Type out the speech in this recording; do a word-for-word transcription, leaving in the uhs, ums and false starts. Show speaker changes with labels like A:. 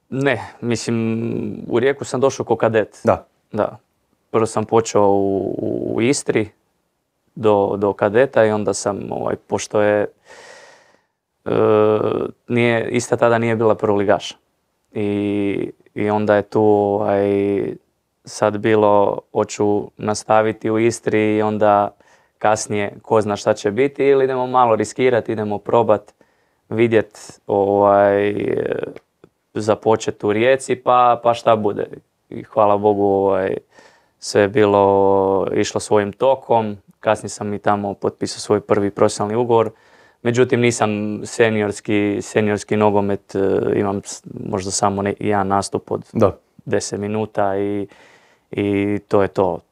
A: Ne, mislim, u Rijeku sam došao ko kadet.
B: Da.
A: Da. Prvo sam počeo u, u Istri do, do kadeta i onda sam, ovaj, pošto je, e, nije, Istra tada nije bila prvoligaša. I, I onda je tu ovaj, sad bilo, hoću nastaviti u Istri i onda kasnije ko zna šta će biti ili idemo malo riskirati, idemo probat, vidjet, ovaj, započeti u Rijeci pa, pa šta bude. I hvala Bogu ovaj, sve je bilo išlo svojim tokom, kasnije sam i tamo potpisao svoj prvi profesionalni ugovor. Međutim, nisam seniorski, seniorski nogomet, imam možda samo ne, jedan nastup od
B: da.
A: deset minuta i, i to je to.